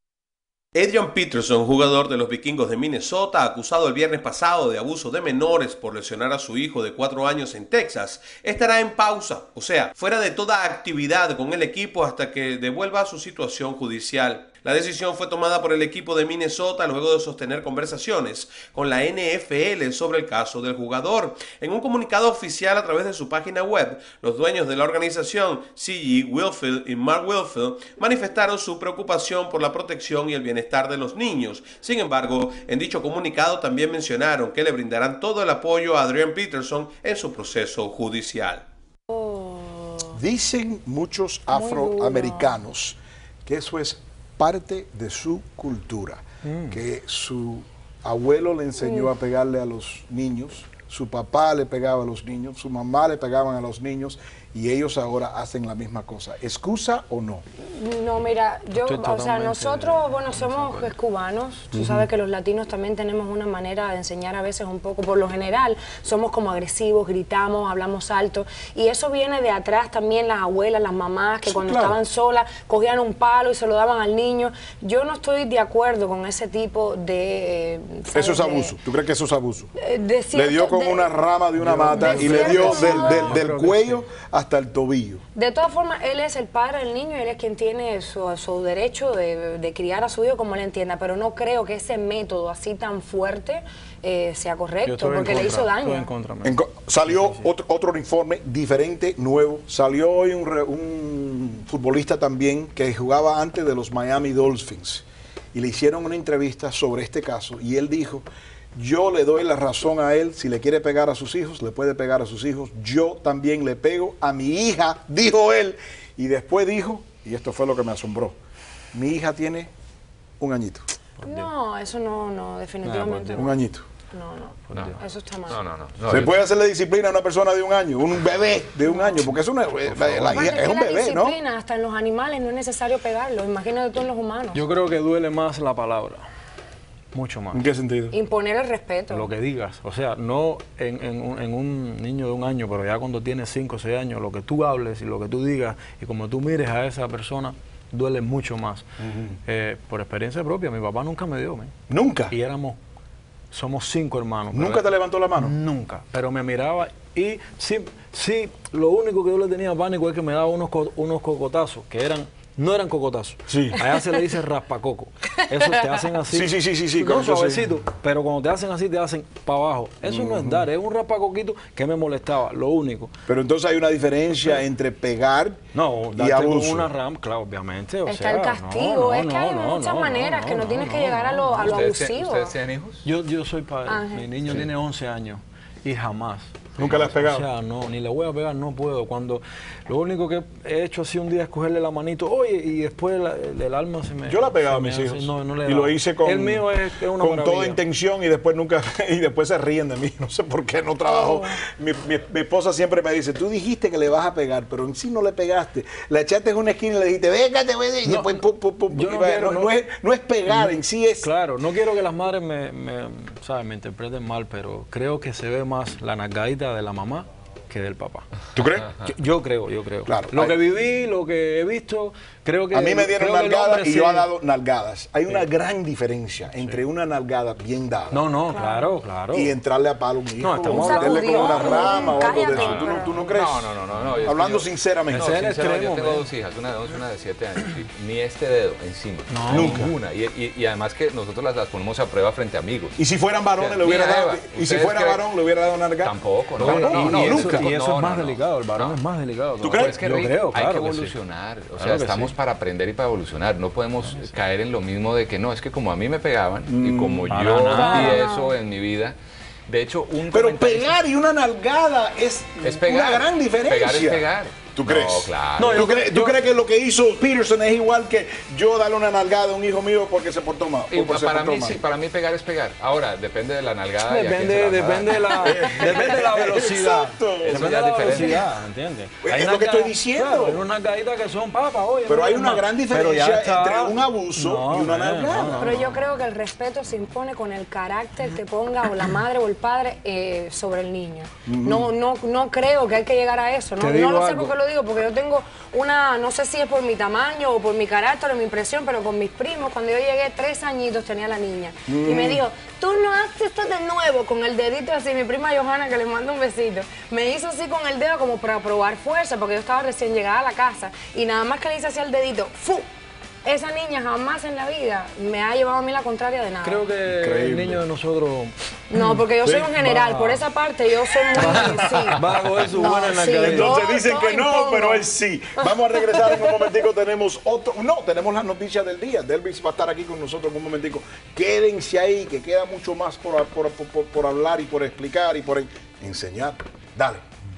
Adrian Peterson, jugador de los Vikingos de Minnesota, acusado el viernes pasado de abuso de menores por lesionar a su hijo de cuatro años en Texas, estará en pausa, o sea, fuera de toda actividad con el equipo hasta que devuelva su situación judicial. La decisión fue tomada por el equipo de Minnesota luego de sostener conversaciones con la N F L sobre el caso del jugador. En un comunicado oficial a través de su página web, los dueños de la organización, C G Wilfield y Mark Wilfield, manifestaron su preocupación por la protección y el bienestar de los niños. Sin embargo, en dicho comunicado también mencionaron que le brindarán todo el apoyo a Adrian Peterson en su proceso judicial. Dicen muchos afroamericanos que eso es parte de su cultura, mm. que su abuelo le enseñó mm. a pegarle a los niños, su papá le pegaba a los niños, su mamá le pegaban a los niños y ellos ahora hacen la misma cosa. ¿Excusa o no? No, mira, yo, o sea, nosotros, bueno, somos cubanos, tú uh-huh. sabes que los latinos también tenemos una manera de enseñar a veces un poco, por lo general, somos como agresivos, gritamos, hablamos alto, y eso viene de atrás también, las abuelas, las mamás, que sí, cuando claro. estaban solas, cogían un palo y se lo daban al niño. Yo no estoy de acuerdo con ese tipo de... ¿sabes? Eso es abuso, ¿tú crees que eso es abuso? De cierto, le dio con de, una rama de una de, mata de y le dio del, del, del cuello hasta el tobillo. De todas formas, él es el padre del niño y él es quien tiene su, su derecho de, de criar a su hijo como él entienda, pero no creo que ese método así tan fuerte eh, sea correcto, porque le hizo daño. En contra, en co salió sí, sí. Otro, otro informe diferente, nuevo. Salió hoy un, re, un futbolista también que jugaba antes de los Miami Dolphins y le hicieron una entrevista sobre este caso y él dijo: yo le doy la razón a él, si le quiere pegar a sus hijos, le puede pegar a sus hijos. Yo también le pego a mi hija, dijo él. Y después dijo, y esto fue lo que me asombró, mi hija tiene un añito. No, eso no, no, definitivamente. No, un añito. No, no, no, eso está mal. No, no, no. no Se yo... puede hacerle disciplina a una persona de un año, un bebé de un año, porque es, una, la, la, es un bebé, ¿no? Disciplina, hasta en los animales no es necesario pegarlo, imagínate tú en los humanos. Yo creo que duele más la palabra. Mucho más. ¿En qué sentido? Imponer el respeto. Lo que digas. O sea, no en, en, un, en un niño de un año, pero ya cuando tiene cinco o seis años, lo que tú hables y lo que tú digas y como tú mires a esa persona, duele mucho más. Uh-huh. eh, por experiencia propia, mi papá nunca me dio. ¿me? ¿Nunca? Y éramos, somos cinco hermanos. ¿Nunca te levantó la mano? Nunca. Pero me miraba y sí, sí, lo único que yo le tenía pánico es que me daba unos, co unos cocotazos, que eran... No eran cocotazos. Sí. Allá se le dice raspacoco. Eso te hacen así. Sí, sí, sí, sí, sí. No, suavecito. Sí. Pero cuando te hacen así, te hacen para abajo. Eso uh-huh. no es dar, es un raspacoquito que me molestaba, lo único. Pero entonces hay una diferencia pero, entre pegar no, y abuso. Una ram, claro, obviamente. O Está sea, el castigo. No, no, es que hay no, muchas no, maneras no, que no, no tienes no, que llegar a lo, a lo ¿Ustedes abusivo. ¿Ustedes tienen hijos? Yo, yo soy padre. Ángel. Mi niño sí. tiene once años y jamás. ¿Nunca le has pegado? O sea, no, ni le voy a pegar, no puedo. Cuando lo único que he hecho así un día es cogerle la manito, oye, y después la, el, el alma se me... Yo la he pegado a mis hace, hijos. No, no le y lo hice con, el mío es, es una con maravilla. toda intención y después nunca y después se ríen de mí. No sé por qué no trabajo. Oh. Mi, mi, mi esposa siempre me dice, tú dijiste que le vas a pegar, pero en sí no le pegaste. La echaste en una esquina y le dijiste, véngate, véngate. Y no, después, pum, pum, pum, yo no, no, quiero, no, no, no, es, no es pegar, no, en sí es... Claro, no quiero que las madres me, me, ¿sabes? me interpreten mal, pero creo que se ve más la nalgadita de la mamá que del papá. ¿Tú crees? Yo, yo creo, yo creo. Claro. Lo Hay, que viví, lo que he visto, creo que... A mí me dieron nalgadas y sí. yo he dado nalgadas. Hay una sí. gran diferencia entre sí. una nalgada bien dada. No, no, claro, claro. Y entrarle a palo a un hijo. No, estamos hablando con una rama o algo de eso. No, ¿Tú no, tú no crees? No, no, no. no, no Hablando yo, sinceramente. No, sinceramente yo tengo dos hijas, una de once y una de siete años. Y ni este dedo encima. No, nunca. Ninguna. Y, y, y además que nosotros las, las ponemos a prueba frente a amigos. Y si fueran varones, o sea, le hubiera dado... Y si fuera varón, le hubiera dado nalgada. Tampoco, no, no, no, no, nunca. Y eso es más delicado. El varón no. es más delicado. ¿Tú crees? Que yo creo, hay claro que evolucionar. Que sí. O sea, claro estamos sí. para aprender y para evolucionar. No podemos sí. caer en lo mismo de que no, es que como a mí me pegaban mm, y como yo nada. vi eso en mi vida. De hecho, un Pero pegar y una nalgada es, es pegar, una gran diferencia. Pegar es pegar. ¿Tú crees? No, claro. No, ¿Tú, crees, ¿Tú crees que lo que hizo Peterson es igual que yo darle una nalgada a un hijo mío porque se portó mal? Y porque para, se portó mí, mal? sí, para mí pegar es pegar. Ahora, depende de la nalgada. Depende, y depende, de la, depende de la velocidad. Exacto. Depende de la velocidad, ¿entiendes? Es lo que estoy diciendo. Claro, hay unas nalgaditas que son papas, oye. Pero no, hay una no, gran diferencia entre un abuso no, y una nalgada. No, no, pero yo creo que el respeto se impone con el carácter que ponga o la madre o el padre eh, sobre el niño. Uh-huh. No, no, no creo que hay que llegar a eso. No, no lo sé por qué lo digo, porque yo tengo una, no sé si es por mi tamaño o por mi carácter o mi impresión, pero con mis primos, cuando yo llegué, tres añitos tenía la niña. Mm. Y me dijo, tú no haces esto de nuevo, con el dedito así. Mi prima Johanna, que le mando un besito, me hizo así con el dedo como para probar fuerza, porque yo estaba recién llegada a la casa. Y nada más que le hice así el dedito, ¡fu! esa niña jamás en la vida me ha llevado a mí la contraria de nada. Creo que Increíble. el niño de nosotros... No, porque yo Sí, soy un general, va. por esa parte yo soy muy sí. Va a coger su No, buena en la sí, cabeza. Entonces Yo dicen todo que no, impongo. pero él sí. Vamos a regresar en un momentico. Tenemos otro. No, tenemos las noticias del día. Delvis va a estar aquí con nosotros en un momentico. Quédense ahí, que queda mucho más por, por, por, por hablar y por explicar y por en- enseñar. Dale.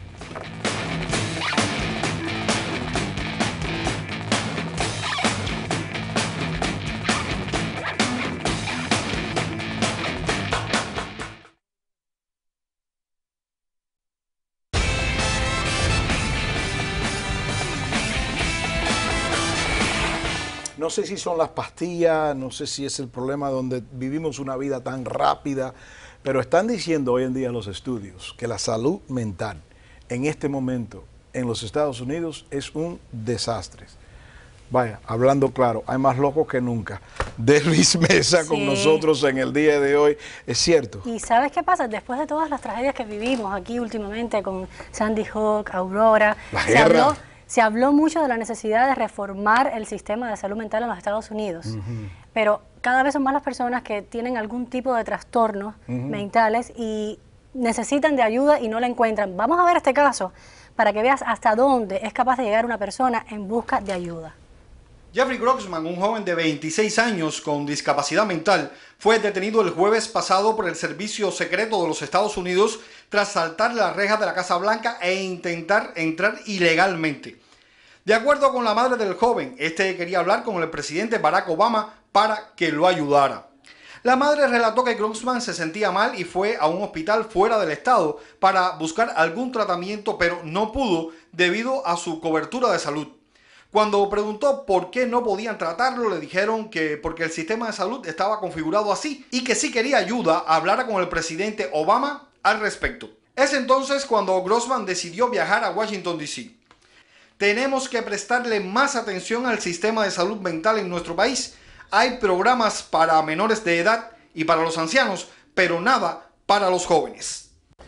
No sé si son las pastillas, no sé si es el problema donde vivimos una vida tan rápida, pero están diciendo hoy en día los estudios que la salud mental en este momento en los Estados Unidos es un desastre. Vaya, hablando claro, hay más locos que nunca. Delvis Mesa Sí. con nosotros en el día de hoy, es cierto. ¿Y sabes qué pasa? Después de todas las tragedias que vivimos aquí últimamente con Sandy Hook, Aurora, La se guerra. habló, se habló mucho de la necesidad de reformar el sistema de salud mental en los Estados Unidos. Pero cada vez son más las personas que tienen algún tipo de trastornos Ujú. mentales y necesitan de ayuda y no la encuentran. Vamos a ver este caso para que veas hasta dónde es capaz de llegar una persona en busca de ayuda. Jeffrey Groxman, un joven de veintiséis años con discapacidad mental, fue detenido el jueves pasado por el Servicio Secreto de los Estados Unidos tras saltar las rejas de la Casa Blanca e intentar entrar ilegalmente. De acuerdo con la madre del joven, este quería hablar con el presidente Barack Obama para que lo ayudara. La madre relató que Groxman se sentía mal y fue a un hospital fuera del estado para buscar algún tratamiento, pero no pudo debido a su cobertura de salud. Cuando preguntó por qué no podían tratarlo, le dijeron que porque el sistema de salud estaba configurado así y que si quería ayuda, hablara con el presidente Obama al respecto. Es entonces cuando Grossman decidió viajar a Washington, D C Tenemos que prestarle más atención al sistema de salud mental en nuestro país. Hay programas para menores de edad y para los ancianos, pero nada para los jóvenes.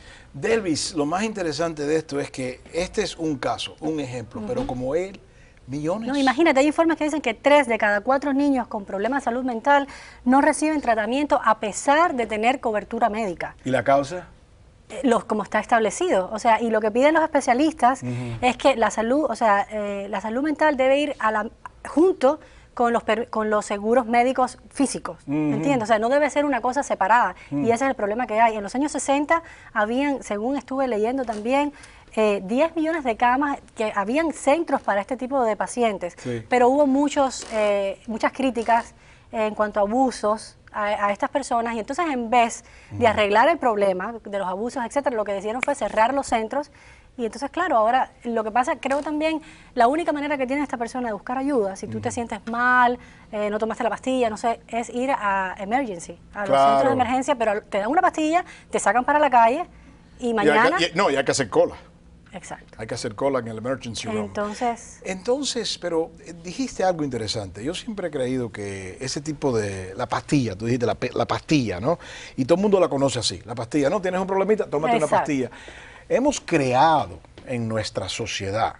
Delvis, lo más interesante de esto es que este es un caso, un ejemplo, Ujú. pero como él, millones. No, imagínate, hay informes que dicen que tres de cada cuatro niños con problemas de salud mental no reciben tratamiento a pesar de tener cobertura médica, ¿Y la causa? eh, los, como está establecido. O sea, y lo que piden los especialistas es que la salud, o sea, eh, la salud mental debe ir a la, junto con los, per- con los seguros médicos físicos, Ujú. ¿entiendes? O sea, no debe ser una cosa separada Mm. y ese es el problema que hay. En los años sesenta habían, según estuve leyendo también, eh, diez millones de camas, que habían centros para este tipo de pacientes, Sí. pero hubo muchos, eh, muchas críticas en cuanto a abusos a, a estas personas y entonces en vez de arreglar el problema de los abusos, etcétera, lo que decidieron fue cerrar los centros. Y entonces, claro, ahora lo que pasa, creo también, la única manera que tiene esta persona de buscar ayuda, si tú te sientes mal, eh, no tomaste la pastilla, no sé, es ir a emergency, a los Claro. centros de emergencia, pero te dan una pastilla, te sacan para la calle y Y hay mañana... que- y- no, y hay que hacer cola. Exacto. Hay que hacer cola en el emergency room. Entonces... Entonces, pero eh, dijiste algo interesante. Yo siempre he creído que ese tipo de... La pastilla, tú dijiste la, pe- la pastilla, ¿no? Y todo el mundo la conoce así. La pastilla, ¿no? Tienes un problemita, tómate una Exacto. pastilla. Hemos creado en nuestra sociedad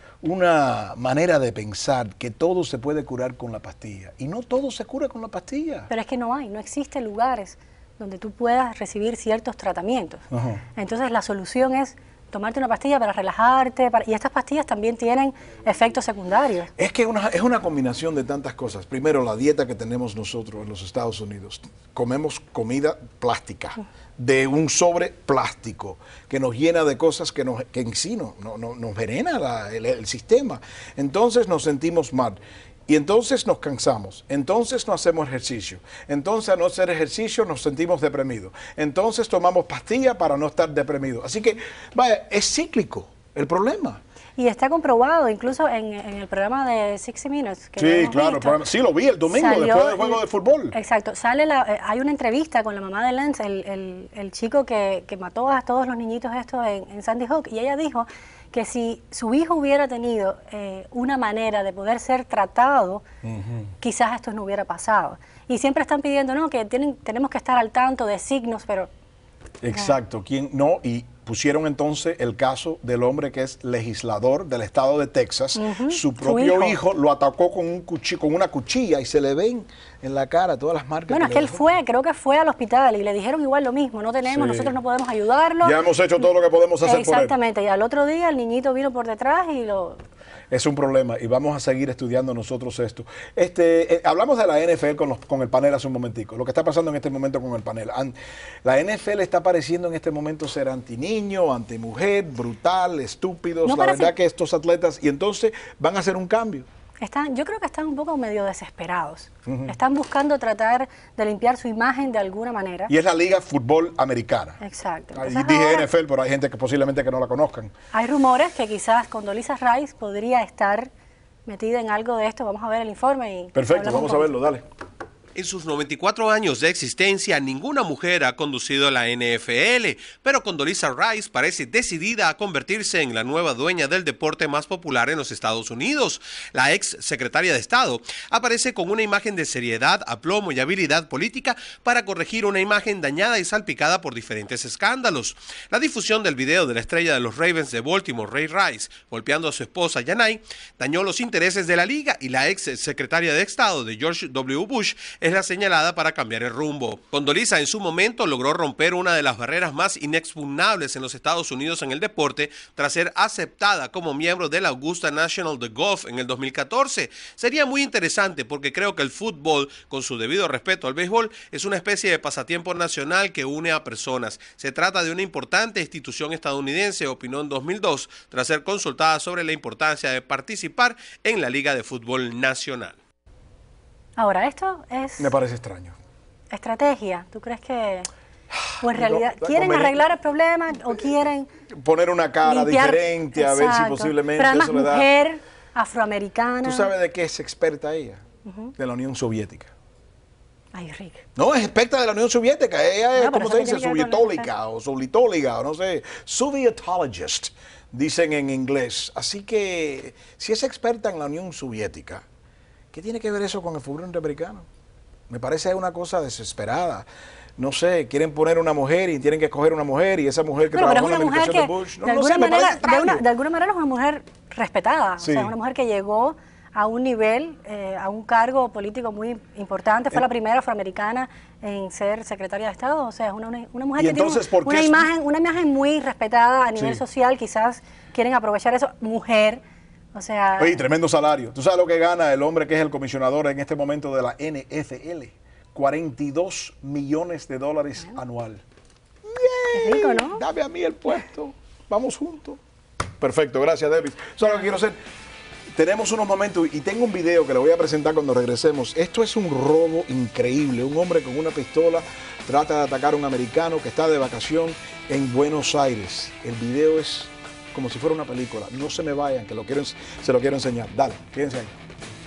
una manera de pensar que todo se puede curar con la pastilla. Y no todo se cura con la pastilla. Pero es que no hay, no existen lugares donde tú puedas recibir ciertos tratamientos. Ajá. Entonces la solución es tomarte una pastilla para relajarte, para- y estas pastillas también tienen efectos secundarios. Es que una, es una combinación de tantas cosas. Primero, la dieta que tenemos nosotros en los Estados Unidos. Comemos comida plástica, de un sobre plástico, que nos llena de cosas que, nos, que en sí no, no- no- nos venena la- el, el sistema. Entonces nos sentimos mal. Y entonces nos cansamos, entonces no hacemos ejercicio, entonces al no hacer ejercicio nos sentimos deprimidos, entonces tomamos pastillas para no estar deprimidos. Así que, vaya, es cíclico el problema. Y está comprobado, incluso en, en el programa de sixty minutes. Que Sí, hemos claro, visto, el programa- sí, lo vi el domingo salió después del juego el- de fútbol. Exacto, sale la, eh, hay una entrevista con la mamá de Lance, el, el- el chico que, que mató a todos los niñitos estos en, en Sandy Hook, y ella dijo que si su hijo hubiera tenido eh, una manera de poder ser tratado, quizás esto no hubiera pasado. Y siempre están pidiendo, no, que tienen, tenemos que estar al tanto de signos, pero Exacto, ¿quién no? Y pusieron entonces el caso del hombre que es legislador del estado de Texas. Ujú, Su su propio hijo. hijo. lo atacó con, un cuchi- con una cuchilla y se le ven en la cara todas las marcas. Bueno, es le que él dejó. fue, creo que fue al hospital y le dijeron igual lo mismo, no tenemos, Sí. nosotros no podemos ayudarlo. Ya hemos hecho todo lo que podemos hacer por él. Exactamente, y al otro día el niñito vino por detrás y lo... Es un problema y vamos a seguir estudiando nosotros esto. Este, eh, hablamos de la N F L con, los- con el panel hace un momentico, lo que está pasando en este momento con el panel. An- la N F L está pareciendo en este momento ser anti-niño, anti-mujer, brutal, estúpidos. No la parece- verdad que estos atletas, y entonces van a hacer un cambio. Están, yo creo que están un poco medio desesperados. Ujú. Están buscando tratar de limpiar su imagen de alguna manera. Y es la Liga Fútbol Americana. Exacto. Ahí Entonces dije ahora N F L, pero hay gente que posiblemente que no la conozcan. hay rumores que quizás Condoleezza Rice podría estar metida en algo de esto. Vamos a ver el informe y Perfecto, hablamos vamos un a poquito. verlo, dale. En sus noventa y cuatro años de existencia, ninguna mujer ha conducido la N F L, pero Condoleezza Rice parece decidida a convertirse en la nueva dueña del deporte más popular en los Estados Unidos. La ex secretaria de Estado aparece con una imagen de seriedad, aplomo y habilidad política para corregir una imagen dañada y salpicada por diferentes escándalos. La difusión del video de la estrella de los Ravens de Baltimore, Ray Rice, golpeando a su esposa Yanai, dañó los intereses de la liga y la ex secretaria de Estado de George W. Bush es la señalada para cambiar el rumbo. Condoleezza en su momento logró romper una de las barreras más inexpugnables en los Estados Unidos en el deporte tras ser aceptada como miembro de la Augusta National de Golf en el dos mil catorce. Sería muy interesante porque creo que el fútbol, con su debido respeto al béisbol, es una especie de pasatiempo nacional que une a personas. Se trata de una importante institución estadounidense, opinó en dos mil dos, tras ser consultada sobre la importancia de participar en la Liga de Fútbol Nacional. Ahora, esto es Me parece extraño. estrategia. ¿Tú crees que... O en No, realidad, la ¿quieren conveni- arreglar el problema o quieren Poner una cara limpiar? diferente, a ver si Exacto. posiblemente Pero además eso le da... mujer, afroamericana. ¿Tú sabes de qué es experta ella? Ujú. De la Unión Soviética. Ay, Rick. No, es experta de la Unión Soviética. Ella es, No, pero ¿cómo eso se qué dice? tiene que ver con la Sovietólica o sovitólica, o no sé. Sovietologist, dicen en inglés. Así que, si es experta en la Unión Soviética, ¿qué tiene que ver eso con el fútbol norteamericano? Me parece una cosa desesperada. No sé, quieren poner una mujer y tienen que escoger una mujer y esa mujer que Bueno, pero es trabajó en una la mujer administración que, de Bush. No, de, no alguna sé, me parece manera, de, una, extraño. de alguna manera es una mujer respetada. Sí. O sea, es una mujer que llegó a un nivel, eh, a un cargo político muy importante. Fue Eh. la primera afroamericana en ser secretaria de Estado. O sea, es una, una, una mujer Y que entonces, ¿por tiene qué una es- imagen, una imagen muy respetada a nivel Sí. social. Quizás quieren aprovechar eso. Mujer, o sea... Oye, tremendo salario. ¿Tú sabes lo que gana el hombre que es el comisionador en este momento de la N F L? cuarenta y dos millones de dólares anual. Es rico, ¿no? Dame a mí el puesto. Vamos juntos. Perfecto, gracias, David. Eso es lo que quiero hacer. Tenemos unos momentos y tengo un video que le voy a presentar cuando regresemos. Esto es un robo increíble. Un hombre con una pistola trata de atacar a un americano que está de vacación en Buenos Aires. El video es como si fuera una película. No se me vayan, que lo quiero, se lo quiero enseñar. Dale, quédense ahí.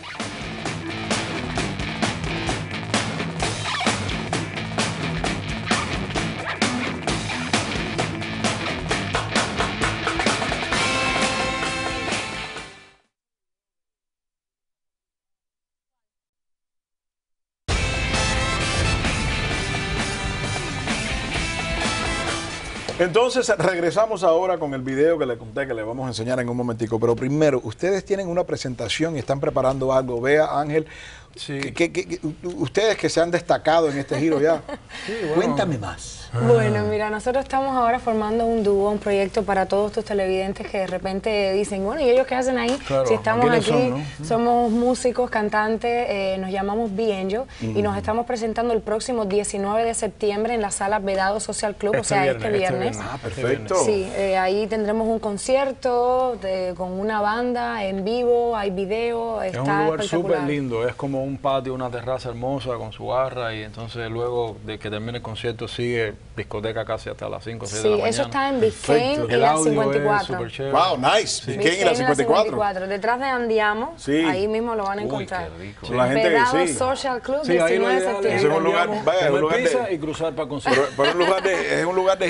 Entonces regresamos ahora con el video que le conté que le vamos a enseñar en un momentico. Pero primero, ustedes tienen una presentación y están preparando algo. Vea, Ángel, que, que- que- ustedes que se han destacado en este giro ya. Cuéntame más. Bueno, mira, nosotros estamos ahora formando un dúo, un proyecto para todos tus televidentes que de repente dicen, bueno, ¿y ellos qué hacen ahí? Claro, si estamos ¿quiénes aquí, son, no? somos músicos, cantantes, eh, nos llamamos B-Angel y Mm. nos estamos presentando el próximo diecinueve de septiembre en la sala Vedado Social Club, Este o sea, viernes, este este viernes. viernes. Ah, perfecto. Sí, eh, ahí tendremos un concierto de- con una banda en vivo, hay video, Es está un lugar espectacular. súper lindo, es como un patio, una terraza hermosa con su barra y entonces luego de que termine el concierto sigue discoteca casi hasta las cinco o seis Sí, de la mañana. eso está en Biscayne Perfecto. y El la audio cincuenta y cuatro. es súper chévere. Wow, nice. Sí. Biscayne y la cincuenta y cuatro. cincuenta y cuatro, detrás de Andiamo, Sí. ahí mismo lo van a Uy, encontrar. qué rico. La gente que Vedado sí. Social Club, Sí, ahí lo diecinueve de ideal septiembre. es Ese es un lugar, Andiamo, vaya, un comer lugar de- pizza y cruzar para el concierto. Pero, pero un lugar de, es un lugar de gente grande.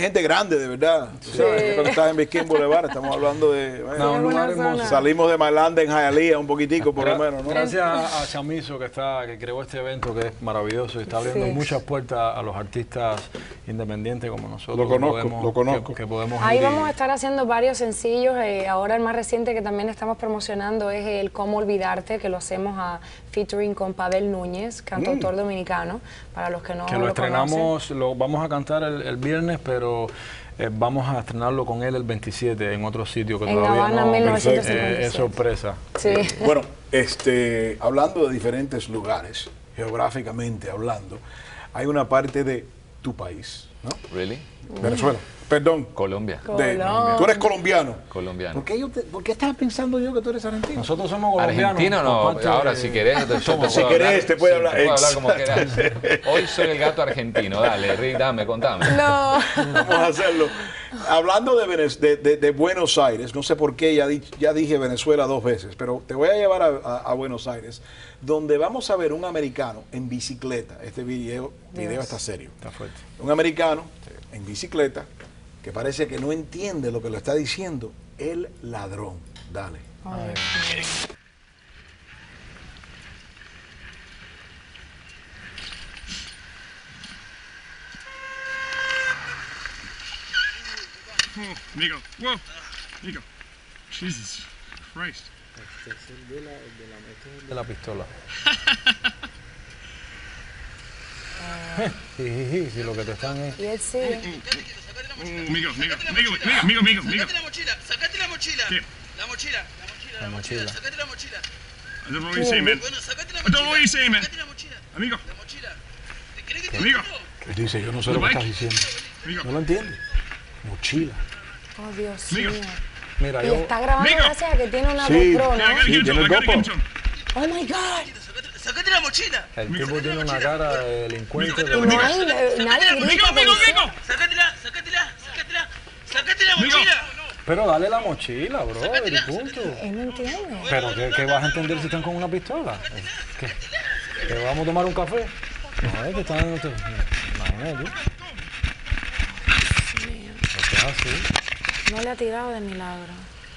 grande, de verdad. Sí. ¿Sabes? Cuando estás en Biscayne Boulevard, estamos hablando de... Bueno, No, un lugar hermoso. Salimos de Mailanda en Hialeah un poquitico, por lo menos, ¿no? Gracias a Chamizo que está que creó este evento que es maravilloso y está abriendo Sí. muchas puertas a los artistas independientes como nosotros. Lo conozco, que podemos, lo conozco. Que, que podemos Ahí ir y- vamos a estar haciendo varios sencillos. eh, ahora el más reciente que también estamos promocionando es el Cómo Olvidarte, que lo hacemos a featuring con Pavel Núñez, cantautor Mm. dominicano, para los que no que lo, lo estrenamos, lo vamos a cantar el, el viernes, pero eh, vamos a estrenarlo con él el veintisiete en otro sitio que En todavía Habana, no mil novecientos cincuenta y eh, es siete. sorpresa. Sí. Bueno, este, hablando de diferentes lugares, geográficamente hablando, hay una parte de tu país, ¿no? Really? Venezuela. Perdón. Colombia. De- tú eres colombiano. Colombiano. ¿Por qué, yo te- por qué estaba pensando yo que tú eres argentino? Nosotros somos colombianos. Argentino no, por parte ahora de- si querés, yo te Si puedo querés, hablar, te puede sí, hablar. te puedo hablar como Exacto. quieras. Hoy soy el gato argentino, dale, Rick, dame, contame. No. Vamos a hacerlo. Hablando de, Venez- de- de- de Buenos Aires, no sé por qué ya, di- ya dije Venezuela dos veces, pero te voy a llevar a, a- a Buenos Aires, donde vamos a ver un americano en bicicleta. Este video, video Dios. está serio. Está fuerte. Un americano en bicicleta que parece que no entiende lo que lo está diciendo el ladrón. Dale. Amigo, whoa, Amigo, Jesus Christ. Este es el de la, el de la, este es el de la pistola. Jijiji, si lo que te están es... Y él sigue. Amigo, amigo, amigo, amigo, amigo, amigo, amigo. Sacate la mochila, sacate la mochila. ¿Qué? La mochila, la mochila, La mochila. sacate la mochila. I don't know what you're saying, man. Bueno, sacate la I don't know mochila. what you're saying, man. Sacate la mochila. Amigo, La mochila. ¿Te crees que te amigo. Él dice, yo no sé lo que estás diciendo. No lo entiende. Mochila. Oh, Dios Amigo. mío. Mira, Y yo... está grabando Amigo. gracias a que tiene una Sí. GoPro, Yeah, I ¿no? gotta Sí, get him, tiene I el gotta get him GoPro. to him. Oh my God. Sacate, sacate la mochila. El tipo tiene una cara de delincuente. Y de- nadie, nadie Amigo, grita amigo, policía. amigo. Sacátela, sacátela, sacátela. Sacate la Amigo. mochila. Pero dale la mochila, brother, y punto. Él no entiende. Pero ¿qué, qué vas a entender si están con una pistola? ¿Qué? ¿Que vamos a tomar un café? No, es que están... Imagínate tú. Porque es así. No le ha tirado de milagro.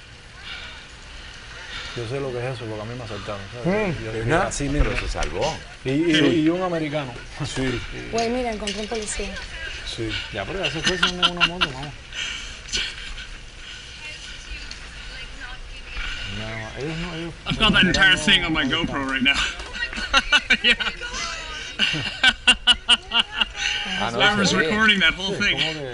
Yo sé lo que es eso, porque a mí me asaltaron. ¿sabes? Mm, Yo- ¿verdad? yo- así mismo. Pero se salvó. Y, y, Sí. y un americano. Sí, Güey, mira, encontré un policía. sí. Ya, pero ya se fue sin una moto, vamos. No, ellos no, ellos... I've got that entire thing on my GoPro right now. Yeah. Ah, no, I was se ve. recording that whole Sí, thing. como que...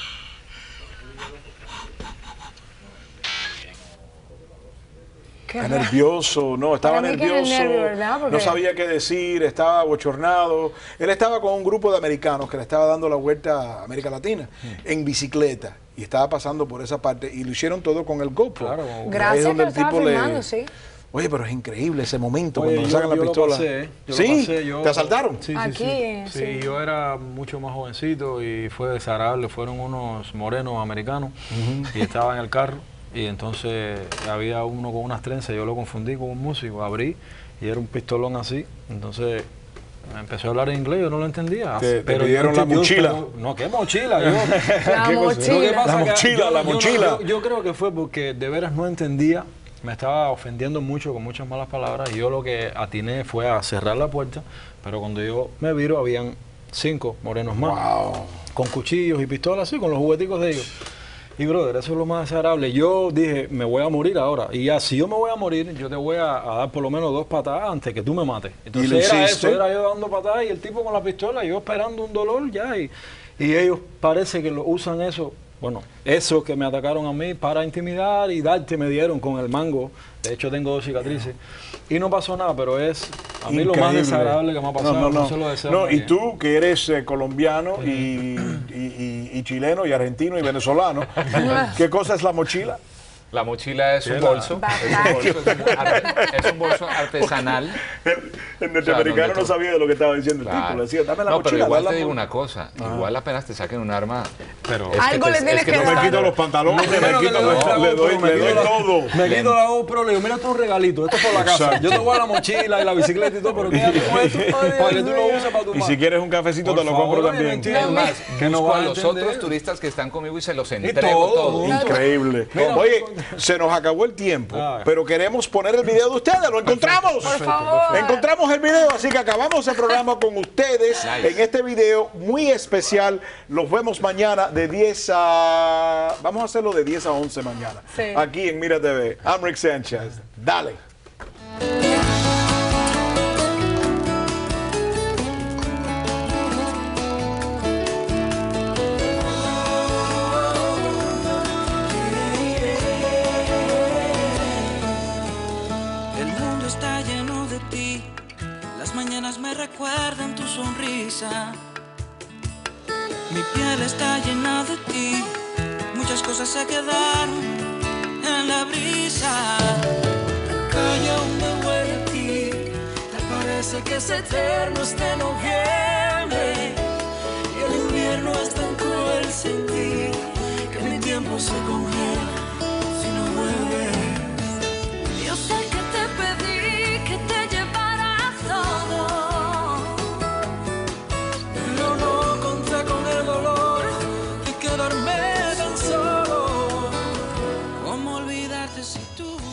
Qué Está raro. nervioso, no, estaba Para mí que es el nervioso, nervio, ¿verdad? Porque- no sabía qué decir, estaba bochornado. Él estaba con un grupo de americanos que le estaba dando la vuelta a América Latina en bicicleta y estaba pasando por esa parte y lo hicieron todo con el GoPro. Claro, Ahí es Gracias donde que lo estaba filmando, le... sí. Oye, pero es increíble ese momento Oye, cuando le yo- sacan la yo lo pistola. pasé, ¿eh? Yo lo ¿Sí? pasé, yo- ¿Te asaltaron? Sí, sí, Aquí, sí. eh, Sí, sí. yo era mucho más jovencito y fue desagradable. Fueron unos morenos americanos y estaba en el carro y entonces había uno con unas trenzas. Yo lo confundí con un músico, abrí y era un pistolón así. Entonces me empezó a hablar en inglés, yo no lo entendía. Te- te Pero yo pidieron la entendí- mochila. pero- no, ¿qué mochila? Yo, La ¿Qué cosa? mochila. Lo que pasa La que mochila, yo- la yo no- mochila. Yo, yo creo que fue porque de veras no entendía, me estaba ofendiendo mucho con muchas malas palabras y yo lo que atiné fue a cerrar la puerta, pero cuando yo me viro habían cinco morenos más, Wow. con cuchillos y pistolas así, con los jugueticos de ellos. Y brother, eso es lo más desagradable. Yo dije, me voy a morir ahora. Y ya, si yo me voy a morir, yo te voy a, a dar por lo menos dos patadas antes que tú me mates. Entonces lo era hiciste? eso, era yo dando patadas y el tipo con la pistola, yo esperando un dolor ya. Y, y ellos parece que lo usan eso, bueno, eso que me atacaron a mí para intimidar y darte me dieron con el mango. De hecho tengo dos cicatrices. Y no pasó nada, pero es a mí lo más Increíble. desagradable que me ha pasado. No, no, no. se lo deseo No, a nadie. y tú que eres eh, colombiano y, y- y- y chileno y argentino y venezolano, ¿qué cosa es la mochila? La mochila es un bolso, es un bolso, es un, arte, es un bolso artesanal. El, el norteamericano o sea, no sabía de lo que estaba diciendo el claro. tipo, le decía, dame la no, mochila. Pero igual te la digo una cosa, ah. igual apenas te saquen un arma, pero es algo que le te, tienes es que, que no dar. Me quito los pantalones, no, me quito, no, le doy, le doy todo. Me quito la GoPro, le digo, mira tu regalito, esto es por la casa. Exacto. Yo te voy a la mochila y la bicicleta y todo, pero quédate con esto para que tú lo uses para tu Y si quieres un cafecito te lo compro también. Es más, que no a los otros turistas que están conmigo y se los entrego todo. Increíble. Oye, se nos acabó el tiempo, pero queremos poner el video de ustedes. ¡Lo encontramos! Por favor. Encontramos el video, así que acabamos el programa con ustedes nice. en este video muy especial. Los vemos mañana de diez a... Vamos a hacerlo de diez a once mañana. Sí. Aquí en Mira T V. I'm Rick Sánchez. Dale. Me recuerdan tu sonrisa. Mi piel está llena de ti. Muchas cosas se quedaron en la brisa. La calle aún me huele a ti. Te parece que es eterno este noviembre. Y el invierno es tan cruel sin ti que mi tiempo se congela si no vuelves. Yo sé que te pedí que te llevara todo. Tan solo, ¿cómo olvidarte si tú